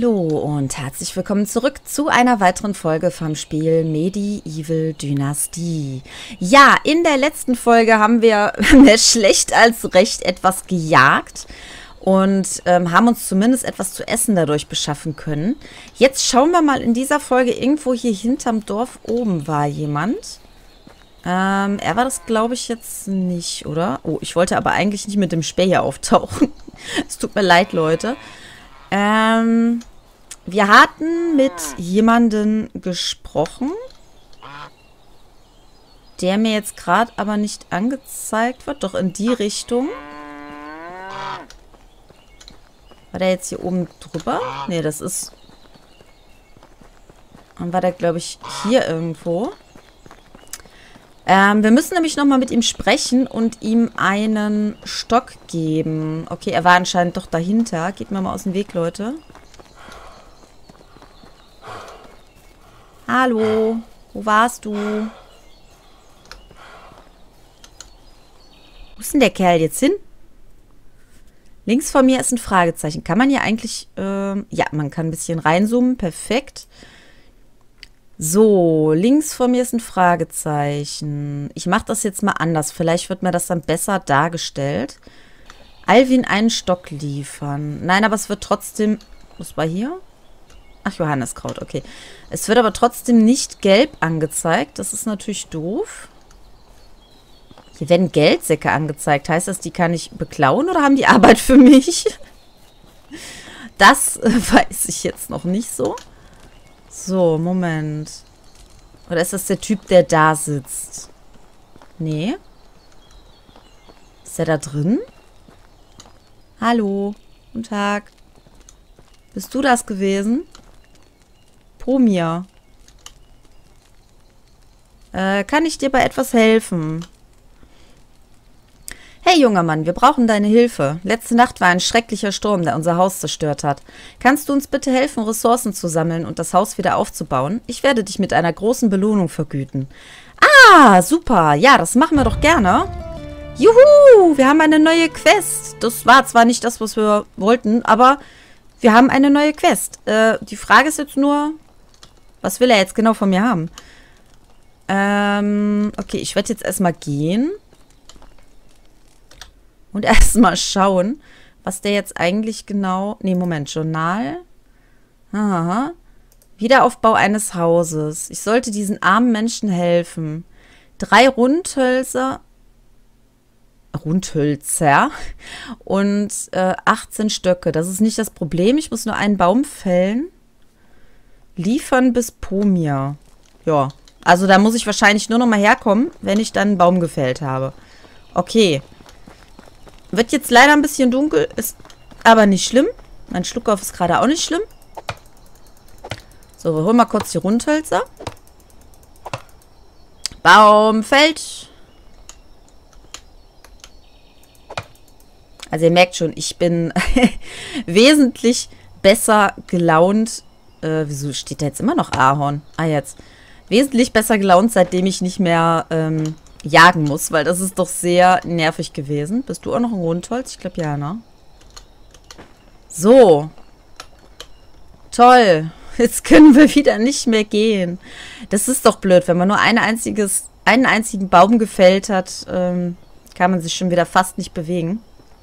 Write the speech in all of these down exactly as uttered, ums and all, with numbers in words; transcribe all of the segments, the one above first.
Hallo und herzlich willkommen zurück zu einer weiteren Folge vom Spiel Medieval Dynastie. Ja, in der letzten Folge haben wir mehr schlecht als recht etwas gejagt und ähm, haben uns zumindest etwas zu essen dadurch beschaffen können. Jetzt schauen wir mal in dieser Folge, irgendwo hier hinterm Dorf oben war jemand. Ähm, er war das, glaube ich, jetzt nicht, oder? Oh, ich wollte aber eigentlich nicht mit dem Speer auftauchen. Es tut mir leid, Leute. Ähm, wir hatten mit jemandem gesprochen, der mir jetzt gerade aber nicht angezeigt wird. Doch in die Richtung. War der jetzt hier oben drüber? Nee, das ist... Dann war der, glaube ich, hier irgendwo. Ähm, wir müssen nämlich nochmal mit ihm sprechen und ihm einen Stock geben. Okay, er war anscheinend doch dahinter. Geht mir mal aus dem Weg, Leute. Hallo, wo warst du? Wo ist denn der Kerl jetzt hin? Links von mir ist ein Fragezeichen. Kann man hier eigentlich... Ähm, ja, man kann ein bisschen reinzoomen. Perfekt. So, links von mir ist ein Fragezeichen. Ich mache das jetzt mal anders. Vielleicht wird mir das dann besser dargestellt. Alvin einen Stock liefern. Nein, aber es wird trotzdem... Was war hier? Ach, Johanniskraut, okay. Es wird aber trotzdem nicht gelb angezeigt. Das ist natürlich doof. Hier werden Geldsäcke angezeigt. Heißt das, die kann ich beklauen oder haben die Arbeit für mich? Das äh, weiß ich jetzt noch nicht so. So, Moment. Oder ist das der Typ, der da sitzt? Nee. Ist der da drin? Hallo. Guten Tag. Bist du das gewesen? Pomir. Äh, kann ich dir bei etwas helfen? Hey, junger Mann, wir brauchen deine Hilfe. Letzte Nacht war ein schrecklicher Sturm, der unser Haus zerstört hat. Kannst du uns bitte helfen, Ressourcen zu sammeln und das Haus wieder aufzubauen? Ich werde dich mit einer großen Belohnung vergüten. Ah, super. Ja, das machen wir doch gerne. Juhu, wir haben eine neue Quest. Das war zwar nicht das, was wir wollten, aber wir haben eine neue Quest. Äh, die Frage ist jetzt nur, was will er jetzt genau von mir haben? Ähm, okay, ich werde jetzt erstmal gehen. Und erstmal schauen, was der jetzt eigentlich genau... Nee, Moment, Journal. Aha. Wiederaufbau eines Hauses. Ich sollte diesen armen Menschen helfen. Drei Rundhölzer... Rundhölzer. Und äh, achtzehn Stöcke. Das ist nicht das Problem. Ich muss nur einen Baum fällen. Liefern bis Pomir. Ja. Also da muss ich wahrscheinlich nur noch mal herkommen, wenn ich dann einen Baum gefällt habe. Okay. Wird jetzt leider ein bisschen dunkel, ist aber nicht schlimm. Mein Schluckauf ist gerade auch nicht schlimm. So, wir holen mal kurz die Rundhölzer. Baumfeld. Also ihr merkt schon, ich bin wesentlich besser gelaunt. Äh, wieso steht da jetzt immer noch Ahorn? Ah, jetzt. Wesentlich besser gelaunt, seitdem ich nicht mehr... Ähm, jagen muss, weil das ist doch sehr nervig gewesen. Bist du auch noch ein Rundholz? Ich glaube ja, ne? So. Toll. Jetzt können wir wieder nicht mehr gehen. Das ist doch blöd, wenn man nur ein einziges, einen einzigen Baum gefällt hat, ähm, kann man sich schon wieder fast nicht bewegen.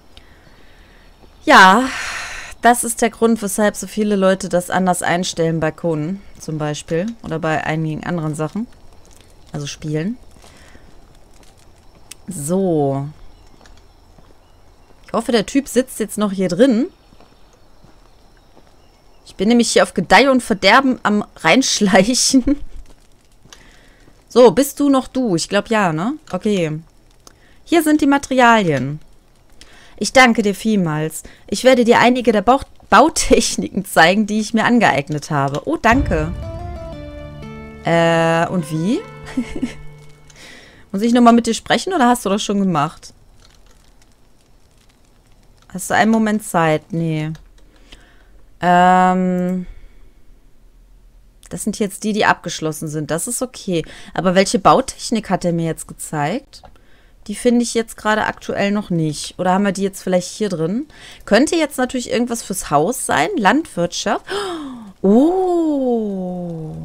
Ja, das ist der Grund, weshalb so viele Leute das anders einstellen bei Conan zum Beispiel. Oder bei einigen anderen Sachen. Also Spielen. So. Ich hoffe, der Typ sitzt jetzt noch hier drin. Ich bin nämlich hier auf Gedeih und Verderben am Reinschleichen. So, bist du noch du? Ich glaube ja, ne? Okay. Hier sind die Materialien. Ich danke dir vielmals. Ich werde dir einige der Bau Bautechniken zeigen, die ich mir angeeignet habe. Oh, danke. Äh, und wie? Muss ich nochmal mit dir sprechen oder hast du das schon gemacht? Hast du einen Moment Zeit? Nee. Ähm. Das sind jetzt die, die abgeschlossen sind. Das ist okay. Aber welche Bautechnik hat er mir jetzt gezeigt? Die finde ich jetzt gerade aktuell noch nicht. Oder haben wir die jetzt vielleicht hier drin? Könnte jetzt natürlich irgendwas fürs Haus sein. Landwirtschaft. Oh.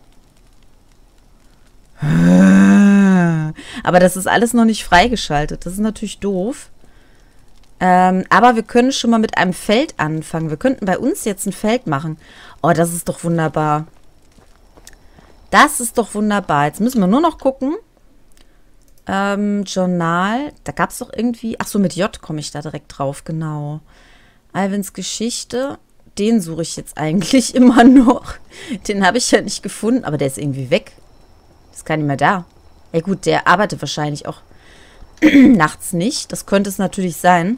Aber das ist alles noch nicht freigeschaltet. Das ist natürlich doof. Ähm, aber wir können schon mal mit einem Feld anfangen. Wir könnten bei uns jetzt ein Feld machen. Oh, das ist doch wunderbar. Das ist doch wunderbar. Jetzt müssen wir nur noch gucken. Ähm, Journal. Da gab es doch irgendwie... Ach so, mit J komme ich da direkt drauf. Genau. Alvins Geschichte. Den suche ich jetzt eigentlich immer noch. Den habe ich ja nicht gefunden. Aber der ist irgendwie weg. Ist gar nicht mehr da. Ja gut, der arbeitet wahrscheinlich auch nachts nicht. Das könnte es natürlich sein.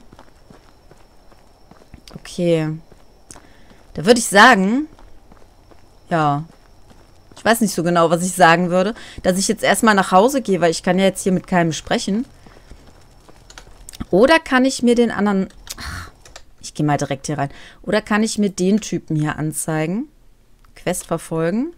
Okay. Da würde ich sagen, ja, ich weiß nicht so genau, was ich sagen würde, dass ich jetzt erstmal nach Hause gehe, weil ich kann ja jetzt hier mit keinem sprechen. Oder kann ich mir den anderen, ach, ich gehe mal direkt hier rein. Oder kann ich mir den Typen hier anzeigen? Quest verfolgen.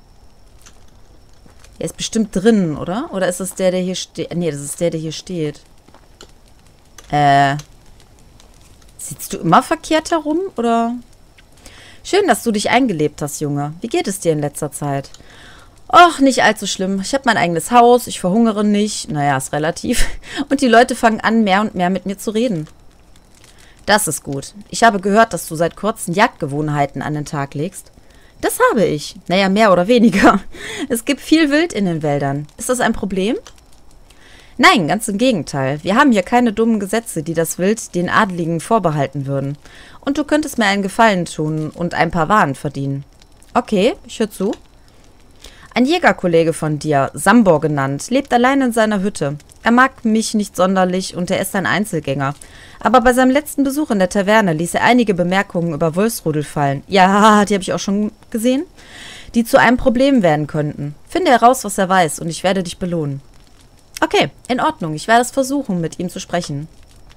Der ist bestimmt drin, oder? Oder ist das der, der hier steht? Nee, das ist der, der hier steht. Äh. Sitzt du immer verkehrt herum, oder? Schön, dass du dich eingelebt hast, Junge. Wie geht es dir in letzter Zeit? Och, nicht allzu schlimm. Ich habe mein eigenes Haus, ich verhungere nicht. Naja, ist relativ. Und die Leute fangen an, mehr und mehr mit mir zu reden. Das ist gut. Ich habe gehört, dass du seit kurzem Jagdgewohnheiten an den Tag legst. Das habe ich. Naja, mehr oder weniger. Es gibt viel Wild in den Wäldern. Ist das ein Problem? Nein, ganz im Gegenteil. Wir haben hier keine dummen Gesetze, die das Wild den Adligen vorbehalten würden. Und du könntest mir einen Gefallen tun und ein paar Waren verdienen. Okay, ich höre zu. Ein Jägerkollege von dir, Sambor genannt, lebt allein in seiner Hütte. Er mag mich nicht sonderlich und er ist ein Einzelgänger. Aber bei seinem letzten Besuch in der Taverne ließ er einige Bemerkungen über Wolfsrudel fallen. Ja, die habe ich auch schon gesehen. Die zu einem Problem werden könnten. Finde heraus, was er weiß, und ich werde dich belohnen. Okay, in Ordnung. Ich werde es versuchen, mit ihm zu sprechen.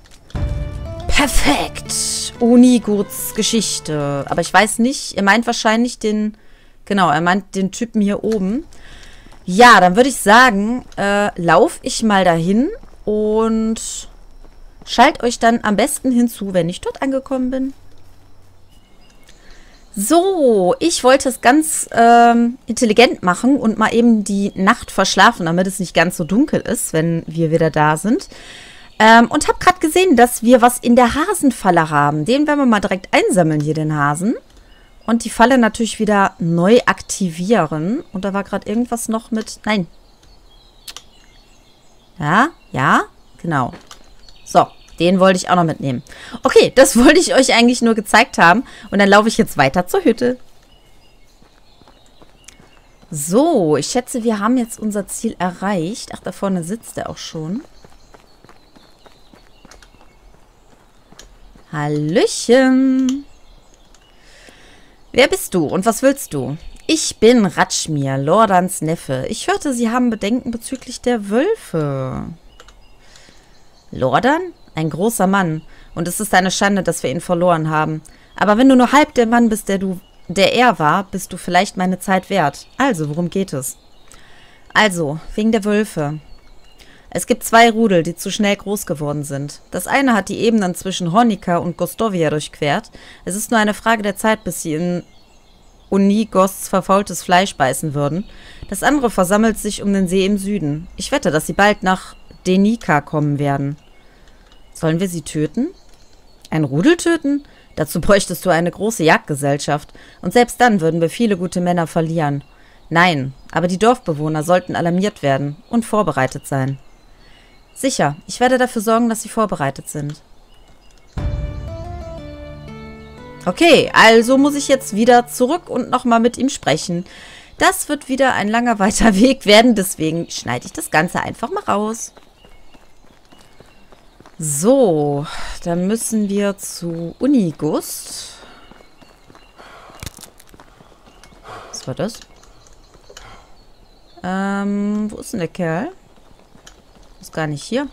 Perfekt. Uniguts Geschichte. Aber ich weiß nicht, er meint wahrscheinlich den... Genau, er meint den Typen hier oben. Ja, dann würde ich sagen, äh, lauf ich mal dahin und schalt euch dann am besten hinzu, wenn ich dort angekommen bin. So, ich wollte es ganz ähm, intelligent machen und mal eben die Nacht verschlafen, damit es nicht ganz so dunkel ist, wenn wir wieder da sind. Ähm, und habe gerade gesehen, dass wir was in der Hasenfalle haben. Den werden wir mal direkt einsammeln, hier den Hasen. Und die Falle natürlich wieder neu aktivieren. Und da war gerade irgendwas noch mit... Nein. Ja, ja, genau. So, den wollte ich auch noch mitnehmen. Okay, das wollte ich euch eigentlich nur gezeigt haben. Und dann laufe ich jetzt weiter zur Hütte. So, ich schätze, wir haben jetzt unser Ziel erreicht. Ach, da vorne sitzt er auch schon. Hallöchen. Wer bist du und was willst du? Ich bin Ratschmir, Lordans Neffe. Ich hörte, Sie haben Bedenken bezüglich der Wölfe. Lordan? Ein großer Mann. Und es ist eine Schande, dass wir ihn verloren haben. Aber wenn du nur halb der Mann bist, der du, der er war, bist du vielleicht meine Zeit wert. Also, worum geht es? Also, wegen der Wölfe. Es gibt zwei Rudel, die zu schnell groß geworden sind. Das eine hat die Ebenen zwischen Honika und Gostovia durchquert. Es ist nur eine Frage der Zeit, bis sie in Unigosts verfaultes Fleisch beißen würden. Das andere versammelt sich um den See im Süden. Ich wette, dass sie bald nach Denika kommen werden. Sollen wir sie töten? Ein Rudel töten? Dazu bräuchtest du eine große Jagdgesellschaft. Und selbst dann würden wir viele gute Männer verlieren. Nein, aber die Dorfbewohner sollten alarmiert werden und vorbereitet sein. Sicher, ich werde dafür sorgen, dass sie vorbereitet sind. Okay, also muss ich jetzt wieder zurück und nochmal mit ihm sprechen. Das wird wieder ein langer weiter Weg werden, deswegen schneide ich das Ganze einfach mal raus. So, dann müssen wir zu Unigust. Was war das? Ähm, wo ist denn der Kerl? Ist gar nicht hier.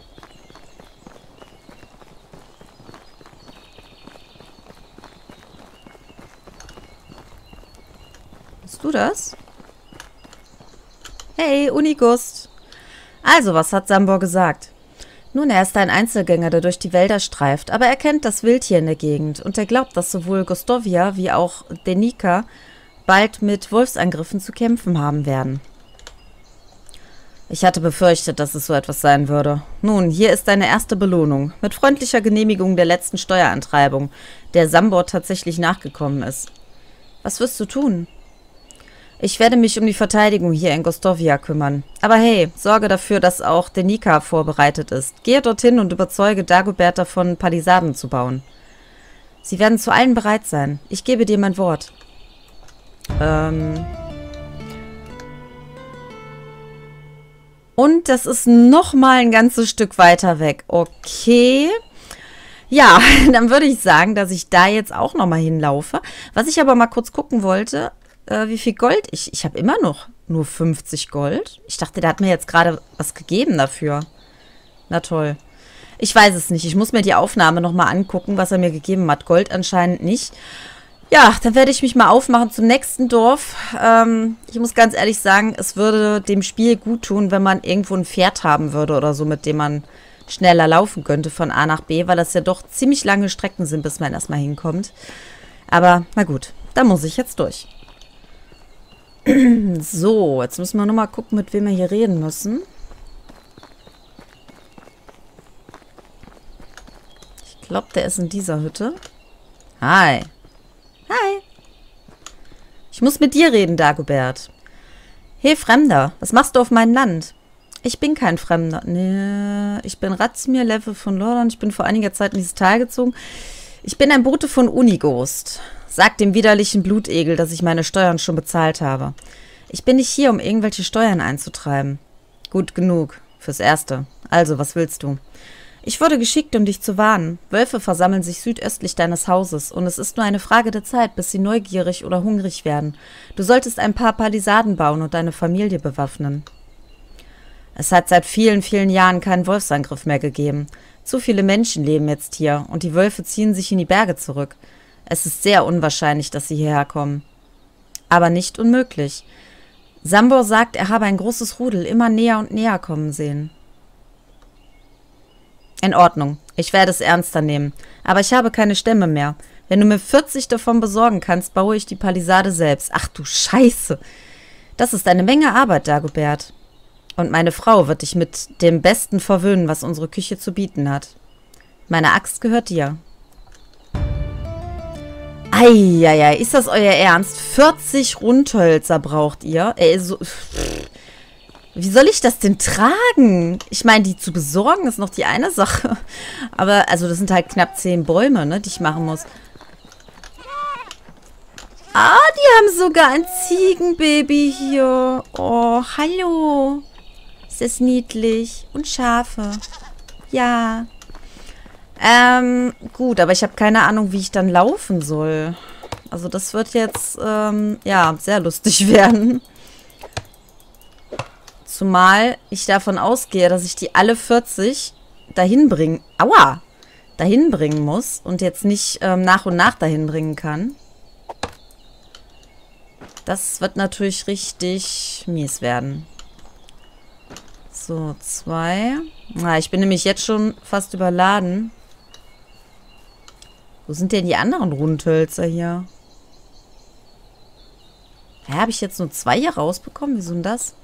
Bist du das? Hey, Unigust. Also, was hat Sambor gesagt? Nun, er ist ein Einzelgänger, der durch die Wälder streift, aber er kennt das Wildtier in der Gegend und er glaubt, dass sowohl Gostovia wie auch Denika bald mit Wolfsangriffen zu kämpfen haben werden. Ich hatte befürchtet, dass es so etwas sein würde. Nun, hier ist deine erste Belohnung. Mit freundlicher Genehmigung der letzten Steuerantreibung, der Sambor tatsächlich nachgekommen ist. Was wirst du tun? Ich werde mich um die Verteidigung hier in Gostovia kümmern. Aber hey, sorge dafür, dass auch Denika vorbereitet ist. Gehe dorthin und überzeuge Dagobert davon, Palisaden zu bauen. Sie werden zu allen bereit sein. Ich gebe dir mein Wort. Ähm... Und das ist nochmal ein ganzes Stück weiter weg. Okay. Ja, dann würde ich sagen, dass ich da jetzt auch nochmal hinlaufe. Was ich aber mal kurz gucken wollte, äh, wie viel Gold ich... Ich habe immer noch nur fünfzig Gold. Ich dachte, der hat mir jetzt gerade was gegeben dafür. Na toll. Ich weiß es nicht. Ich muss mir die Aufnahme nochmal angucken, was er mir gegeben hat. Gold anscheinend nicht. Ja, dann werde ich mich mal aufmachen zum nächsten Dorf. Ähm, ich muss ganz ehrlich sagen, es würde dem Spiel gut tun, wenn man irgendwo ein Pferd haben würde oder so, mit dem man schneller laufen könnte von A nach B, weil das ja doch ziemlich lange Strecken sind, bis man erstmal hinkommt. Aber na gut, da muss ich jetzt durch. So, jetzt müssen wir nur mal gucken, mit wem wir hier reden müssen. Ich glaube, der ist in dieser Hütte. Hi. Hi. Ich muss mit dir reden, Dagobert. Hey, Fremder, was machst du auf meinem Land? Ich bin kein Fremder. Nee, ich bin Razmir, Level von Lordan. Ich bin vor einiger Zeit in dieses Tal gezogen. Ich bin ein Bote von Unighost. Sag dem widerlichen Blutegel, dass ich meine Steuern schon bezahlt habe. Ich bin nicht hier, um irgendwelche Steuern einzutreiben. Gut genug, fürs Erste. Also, was willst du? Ich wurde geschickt, um dich zu warnen. Wölfe versammeln sich südöstlich deines Hauses und es ist nur eine Frage der Zeit, bis sie neugierig oder hungrig werden. Du solltest ein paar Palisaden bauen und deine Familie bewaffnen. Es hat seit vielen, vielen Jahren keinen Wolfsangriff mehr gegeben. Zu viele Menschen leben jetzt hier und die Wölfe ziehen sich in die Berge zurück. Es ist sehr unwahrscheinlich, dass sie hierher kommen. Aber nicht unmöglich. Sambor sagt, er habe ein großes Rudel immer näher und näher kommen sehen. In Ordnung, ich werde es ernster nehmen. Aber ich habe keine Stämme mehr. Wenn du mir vierzig davon besorgen kannst, baue ich die Palisade selbst. Ach du Scheiße. Das ist eine Menge Arbeit, Dagobert. Und meine Frau wird dich mit dem Besten verwöhnen, was unsere Küche zu bieten hat. Meine Axt gehört dir. Eieiei, ist das euer Ernst? vierzig Rundhölzer braucht ihr? Ey, so... Wie soll ich das denn tragen? Ich meine, die zu besorgen ist noch die eine Sache. Aber, also das sind halt knapp zehn Bäume, ne, die ich machen muss. Ah, die haben sogar ein Ziegenbaby hier. Oh, hallo. Ist das niedlich. Und Schafe. Ja. Ähm, gut, aber ich habe keine Ahnung, wie ich dann laufen soll. Also das wird jetzt, ähm, ja, sehr lustig werden. Zumal ich davon ausgehe, dass ich die alle vierzig dahin bringen, aua, dahin bringen muss und jetzt nicht ähm, nach und nach dahin bringen kann. Das wird natürlich richtig mies werden. So, zwei. Na, ich bin nämlich jetzt schon fast überladen. Wo sind denn die anderen Rundhölzer hier? Ja, habe ich jetzt nur zwei hier rausbekommen? Wieso denn das?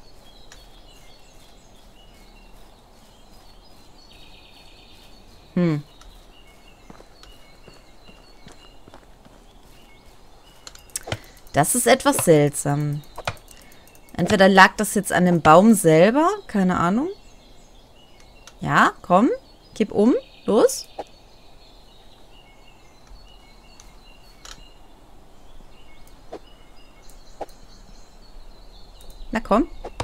Hm. Das ist etwas seltsam. Entweder lag das jetzt an dem Baum selber, keine Ahnung. Ja, komm, kipp um, los. Na komm.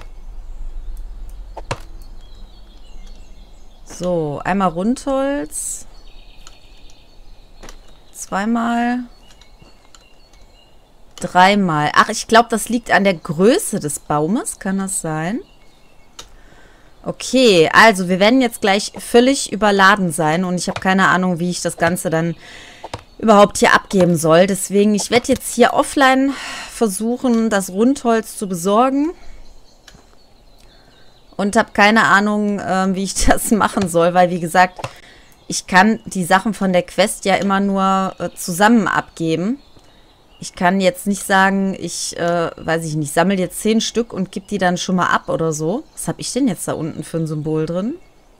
So, einmal Rundholz. Zweimal. Dreimal. Ach, ich glaube, das liegt an der Größe des Baumes. Kann das sein? Okay, also wir werden jetzt gleich völlig überladen sein. Und ich habe keine Ahnung, wie ich das Ganze dann überhaupt hier abgeben soll. Deswegen, ich werde jetzt hier offline versuchen, das Rundholz zu besorgen. und habe keine Ahnung, äh, wie ich das machen soll, weil wie gesagt, ich kann die Sachen von der Quest ja immer nur äh, zusammen abgeben. Ich kann jetzt nicht sagen, ich, äh, weiß ich nicht, sammle jetzt zehn Stück und gebe die dann schon mal ab oder so. Was habe ich denn jetzt da unten für ein Symbol drin?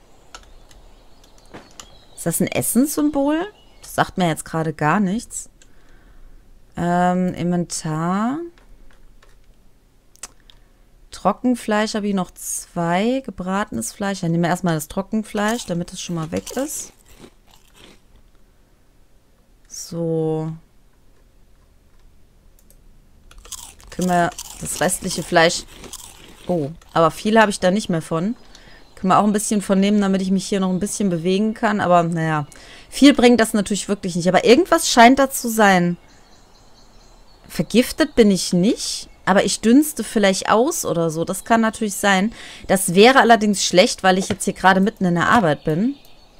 Ist das ein Essenssymbol? Das sagt mir jetzt gerade gar nichts. Ähm, Inventar. Trockenfleisch habe ich noch zwei. Gebratenes Fleisch. Dann nehmen wir erstmal das Trockenfleisch, damit es schon mal weg ist. So. Können wir das restliche Fleisch... Oh, aber viel habe ich da nicht mehr von. Können wir auch ein bisschen von nehmen, damit ich mich hier noch ein bisschen bewegen kann. Aber naja, viel bringt das natürlich wirklich nicht. Aber irgendwas scheint da zu sein. Vergiftet bin ich nicht. Aber ich dünste vielleicht aus oder so. Das kann natürlich sein. Das wäre allerdings schlecht, weil ich jetzt hier gerade mitten in der Arbeit bin.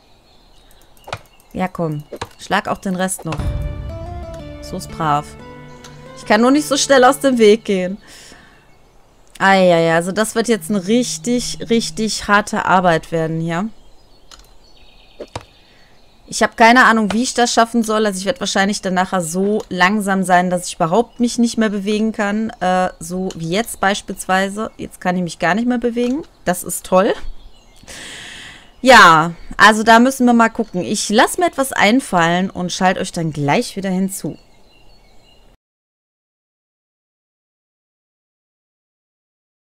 Ja, komm. Schlag auch den Rest noch. So ist brav. Ich kann nur nicht so schnell aus dem Weg gehen. Ah, ja, ja. Also das wird jetzt eine richtig, richtig harte Arbeit werden hier. Ich habe keine Ahnung, wie ich das schaffen soll. Also ich werde wahrscheinlich dann nachher so langsam sein, dass ich überhaupt mich nicht mehr bewegen kann. Äh, so wie jetzt beispielsweise. Jetzt kann ich mich gar nicht mehr bewegen. Das ist toll. Ja, also da müssen wir mal gucken. Ich lasse mir etwas einfallen und schalte euch dann gleich wieder hinzu.